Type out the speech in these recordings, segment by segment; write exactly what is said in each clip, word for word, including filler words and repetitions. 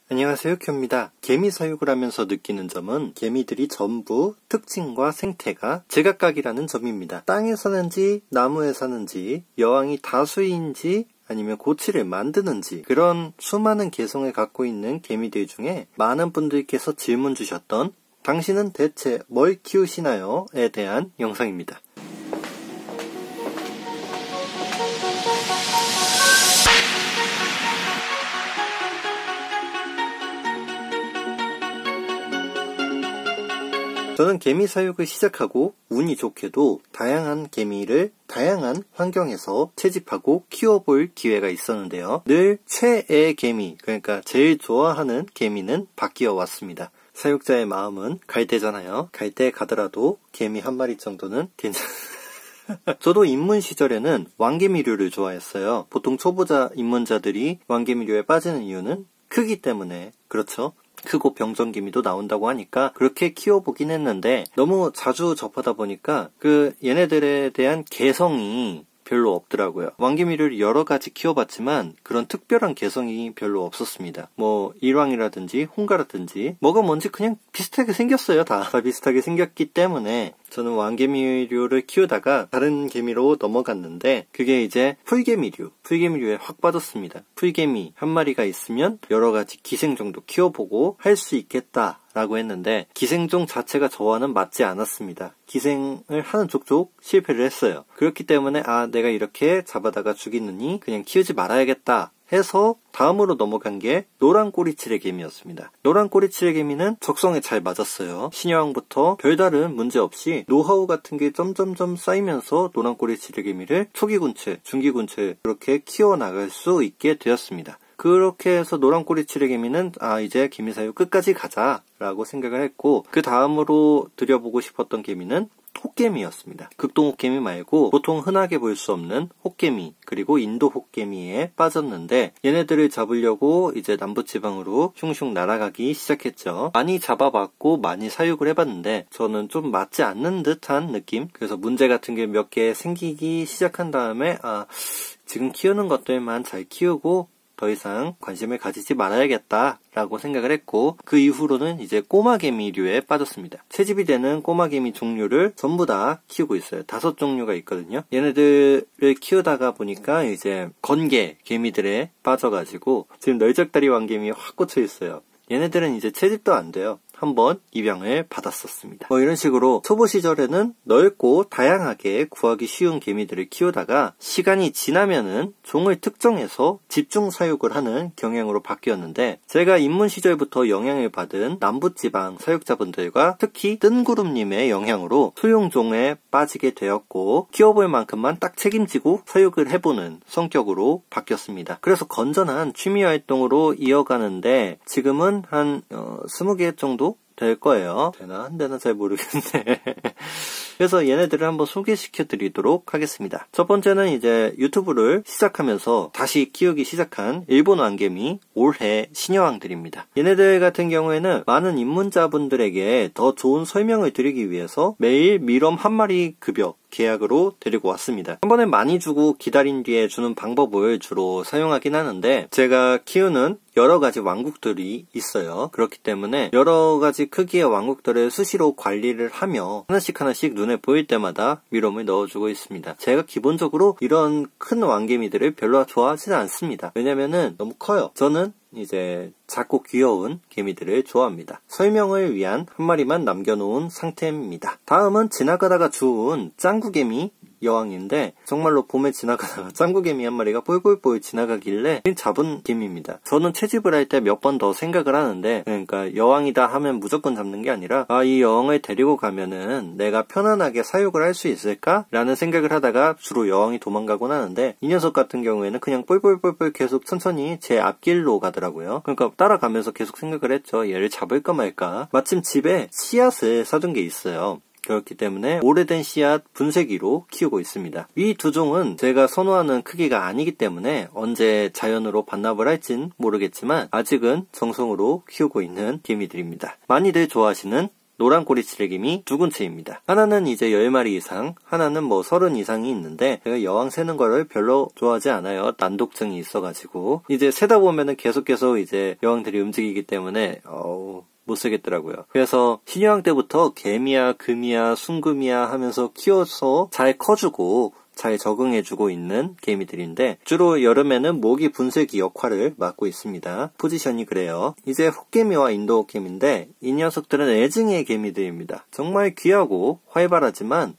안녕하세요, 큐입니다. 개미 사육을 하면서 느끼는 점은 개미들이 전부 특징과 생태가 제각각이라는 점입니다. 땅에 사는지 나무에 사는지 여왕이 다수인지 아니면 고치를 만드는지 그런 수많은 개성을 갖고 있는 개미들 중에 많은 분들께서 질문 주셨던 당신은 대체 뭘 키우시나요? 에 대한 영상입니다. 저는 개미 사육을 시작하고 운이 좋게도 다양한 개미를 다양한 환경에서 채집하고 키워볼 기회가 있었는데요. 늘 최애 개미, 그러니까 제일 좋아하는 개미는 바뀌어 왔습니다. 사육자의 마음은 갈대잖아요. 갈대 가더라도 개미 한 마리 정도는 괜찮... 저도 입문 시절에는 왕개미류를 좋아했어요. 보통 초보자 입문자들이 왕개미류에 빠지는 이유는 크기 때문에 그렇죠. 크고 병정개미도 나온다고 하니까 그렇게 키워보긴 했는데 너무 자주 접하다 보니까 그 얘네들에 대한 개성이 별로 없더라고요. 왕개미를 여러 가지 키워봤지만 그런 특별한 개성이 별로 없었습니다. 뭐 일왕이라든지 홍가라든지 뭐가 뭔지 그냥 비슷하게 생겼어요. 다, 다 비슷하게 생겼기 때문에 저는 왕개미류를 키우다가 다른 개미로 넘어갔는데 그게 이제 풀개미류, 풀개미류에 확 빠졌습니다. 풀개미 한 마리가 있으면 여러 가지 기생종도 키워보고 할 수 있겠다 라고 했는데 기생종 자체가 저와는 맞지 않았습니다. 기생을 하는 족족 실패를 했어요. 그렇기 때문에 아 내가 이렇게 잡아다가 죽이느니 그냥 키우지 말아야겠다 해서 다음으로 넘어간 게 노란 꼬리치레 개미였습니다. 노란 꼬리치레 개미는 적성에 잘 맞았어요. 신여왕부터 별다른 문제 없이 노하우 같은 게 점점점 쌓이면서 노란 꼬리치레 개미를 초기군체, 중기군체 그렇게 키워나갈 수 있게 되었습니다. 그렇게 해서 노란 꼬리치레 개미는 아 이제 개미 사육 끝까지 가자 라고 생각을 했고 그 다음으로 들여보고 싶었던 개미는 혹개미였습니다. 극동 혹개미 말고 보통 흔하게 볼 수 없는 혹개미 그리고 인도 혹개미에 빠졌는데 얘네들을 잡으려고 이제 남부지방으로 슝슝 날아가기 시작했죠. 많이 잡아봤고 많이 사육을 해봤는데 저는 좀 맞지 않는 듯한 느낌? 그래서 문제 같은 게 몇 개 생기기 시작한 다음에 아 지금 키우는 것들만 잘 키우고 더 이상 관심을 가지지 말아야겠다 라고 생각을 했고 그 이후로는 이제 꼬마개미류에 빠졌습니다. 채집이 되는 꼬마개미 종류를 전부 다 키우고 있어요. 다섯 종류가 있거든요. 얘네들을 키우다가 보니까 이제 건개 개미들에 빠져가지고 지금 널적다리 왕개미에 확 꽂혀 있어요. 얘네들은 이제 채집도 안 돼요. 한번 입양을 받았었습니다. 뭐 이런 식으로 초보 시절에는 넓고 다양하게 구하기 쉬운 개미들을 키우다가 시간이 지나면은 종을 특정해서 집중 사육을 하는 경향으로 바뀌었는데 제가 입문 시절부터 영향을 받은 남부지방 사육자분들과 특히 뜬구름님의 영향으로 소형종에 빠지게 되었고 키워볼 만큼만 딱 책임지고 사육을 해보는 성격으로 바뀌었습니다. 그래서 건전한 취미활동으로 이어가는데 지금은 한 어, 스무 개 정도 될 거예요. 되나? 안 되나 잘 모르겠네. 그래서 얘네들을 한번 소개시켜 드리도록 하겠습니다. 첫 번째는 이제 유튜브를 시작하면서 다시 키우기 시작한 일본 왕개미 올해 신여왕들입니다. 얘네들 같은 경우에는 많은 입문자분들에게 더 좋은 설명을 드리기 위해서 매일 미럼 한 마리 급여 계약으로 데리고 왔습니다. 한 번에 많이 주고 기다린 뒤에 주는 방법을 주로 사용하긴 하는데 제가 키우는 여러 가지 왕국들이 있어요. 그렇기 때문에 여러 가지 크기의 왕국들을 수시로 관리를 하며 하나씩 하나씩 눈에 보일 때마다 미럼을 넣어주고 있습니다. 제가 기본적으로 이런 큰 왕개미들을 별로 좋아하지는 않습니다. 왜냐면은 너무 커요. 저는 이제 작고 귀여운 개미들을 좋아합니다. 설명을 위한 한 마리만 남겨놓은 상태입니다. 다음은 지나가다가 주운 짱구개미 여왕인데 정말로 봄에 지나가다가 짱구개미 한 마리가 뿔뿔뿔 지나가길래 잡은 개미입니다. 저는 채집을 할 때 몇 번 더 생각을 하는데 그러니까 여왕이다 하면 무조건 잡는 게 아니라 아, 이 여왕을 데리고 가면은 내가 편안하게 사육을 할 수 있을까? 라는 생각을 하다가 주로 여왕이 도망가곤 하는데 이 녀석 같은 경우에는 그냥 뿔뿔뿔뿔 계속 천천히 제 앞길로 가더라고요. 그러니까 따라가면서 계속 생각을 했죠. 얘를 잡을까 말까. 마침 집에 씨앗을 사둔 게 있어요. 그렇기 때문에 오래된 씨앗 분쇄기로 키우고 있습니다. 이 두 종은 제가 선호하는 크기가 아니기 때문에 언제 자연으로 반납을 할진 모르겠지만 아직은 정성으로 키우고 있는 개미들입니다. 많이들 좋아하시는 노란 꼬리치레개미 두 군체입니다. 하나는 이제 열 마리 이상, 하나는 뭐 서른 이상이 있는데 제가 여왕 세는 거를 별로 좋아하지 않아요. 난독증이 있어가지고. 이제 세다 보면은 계속 계속 이제 여왕들이 움직이기 때문에 어우 못 쓰겠더라고요. 그래서 신여왕 때부터 개미야, 금이야, 순금이야 하면서 키워서 잘 커주고 잘 적응해주고 있는 개미들인데 주로 여름에는 모기 분쇄기 역할을 맡고 있습니다. 포지션이 그래요. 이제 흑개미와 인도개미인데 이 녀석들은 애증의 개미들입니다. 정말 귀하고 활발하지만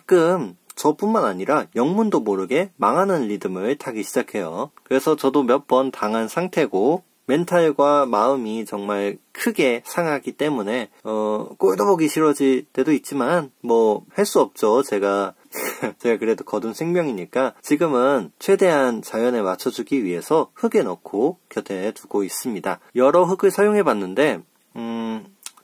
가끔 저뿐만 아니라 영문도 모르게 망하는 리듬을 타기 시작해요. 그래서 저도 몇 번 당한 상태고 멘탈과 마음이 정말 크게 상하기 때문에 어 꼴도 보기 싫어질 때도 있지만 뭐 할 수 없죠. 제가 제가 그래도 거둔 생명이니까 지금은 최대한 자연에 맞춰주기 위해서 흙에 넣고 곁에 두고 있습니다. 여러 흙을 사용해봤는데 음...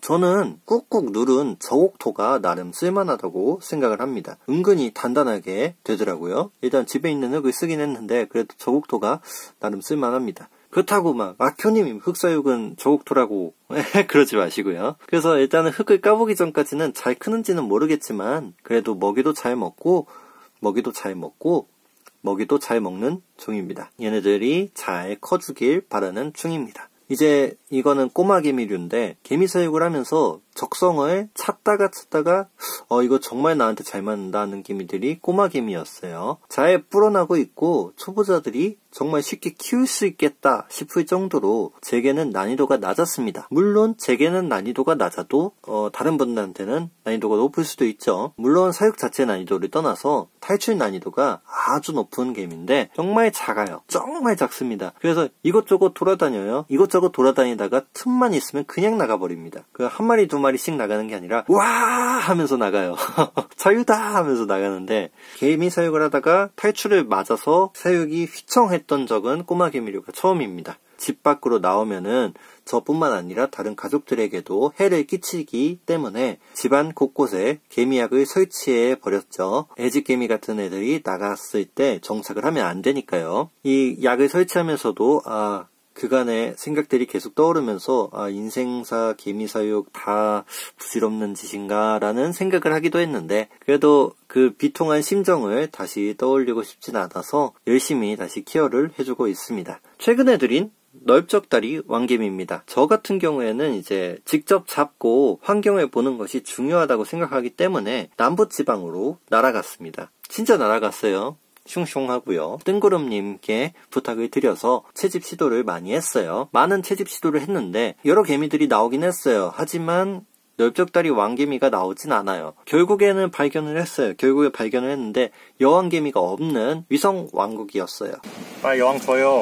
저는 꾹꾹 누른 저옥토가 나름 쓸만하다고 생각을 합니다. 은근히 단단하게 되더라고요. 일단 집에 있는 흙을 쓰긴 했는데 그래도 저옥토가 나름 쓸만합니다. 그렇다고 막 아표님 흙사육은 저옥토라고 그러지 마시고요. 그래서 일단은 흙을 까보기 전까지는 잘 크는지는 모르겠지만 그래도 먹이도 잘 먹고 먹이도 잘 먹고 먹이도 잘 먹는 중입니다. 얘네들이 잘 커주길 바라는 중입니다. 이제 이거는 꼬마 개미류인데 개미 사육을 하면서 적성을 찾다가 찾다가 어 이거 정말 나한테 잘 맞는다는 개미들이 꼬마 개미였어요. 잘 불어나고 있고 초보자들이 정말 쉽게 키울 수 있겠다 싶을 정도로 제게는 난이도가 낮았습니다. 물론 제게는 난이도가 낮아도 어 다른 분들한테는 난이도가 높을 수도 있죠. 물론 사육 자체 난이도를 떠나서 탈출 난이도가 아주 높은 개미인데 정말 작아요. 정말 작습니다. 그래서 이것저것 돌아다녀요. 이것저것 돌아다니다가 틈만 있으면 그냥 나가버립니다. 그 한 마리 두 마리씩 나가는 게 아니라 와 하면서 나가요. 자유다 하면서 나가는데 개미 사육을 하다가 탈출을 맞아서 사육이 휘청했던 적은 꼬마 개미류가 처음입니다. 집 밖으로 나오면은 저뿐만 아니라 다른 가족들에게도 해를 끼치기 때문에 집안 곳곳에 개미약을 설치해 버렸죠. 애집개미 같은 애들이 나갔을 때 정착을 하면 안 되니까요. 이 약을 설치하면서도 아 그간의 생각들이 계속 떠오르면서 아 인생사 개미사육 다 부질없는 짓인가 라는 생각을 하기도 했는데 그래도 그 비통한 심정을 다시 떠올리고 싶진 않아서 열심히 다시 케어를 해주고 있습니다. 최근에 들인 넓적다리 왕개미입니다. 저 같은 경우에는 이제 직접 잡고 환경을 보는 것이 중요하다고 생각하기 때문에 남부지방으로 날아갔습니다. 진짜 날아갔어요. 슝슝하고요. 뜬구름님께 부탁을 드려서 채집 시도를 많이 했어요. 많은 채집 시도를 했는데 여러 개미들이 나오긴 했어요. 하지만 넓적다리 왕개미가 나오진 않아요. 결국에는 발견을 했어요. 결국에 발견을 했는데 여왕개미가 없는 위성 왕국이었어요. 빨리 여왕 줘요.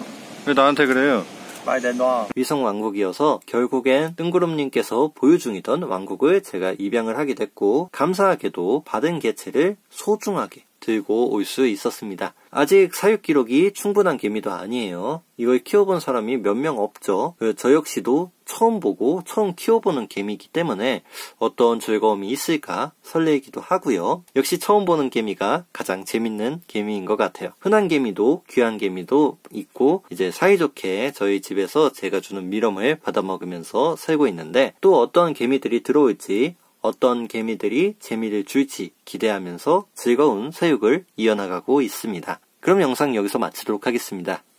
왜 나한테 그래요? 빨리 내놔. 위성 왕국이어서 결국엔 뜬구름님께서 보유 중이던 왕국을 제가 입양을 하게 됐고 감사하게도 받은 개체를 소중하게 들고 올 수 있었습니다. 아직 사육 기록이 충분한 개미도 아니에요. 이걸 키워본 사람이 몇 명 없죠. 저 역시도 처음 보고 처음 키워보는 개미이기 때문에 어떤 즐거움이 있을까 설레기도 하고요. 역시 처음 보는 개미가 가장 재밌는 개미인 것 같아요. 흔한 개미도 귀한 개미도 있고 이제 사이좋게 저희 집에서 제가 주는 미럼을 받아먹으면서 살고 있는데 또 어떤 개미들이 들어올지 어떤 개미들이 재미를 줄지 기대하면서 즐거운 사육을 이어나가고 있습니다. 그럼 영상 여기서 마치도록 하겠습니다.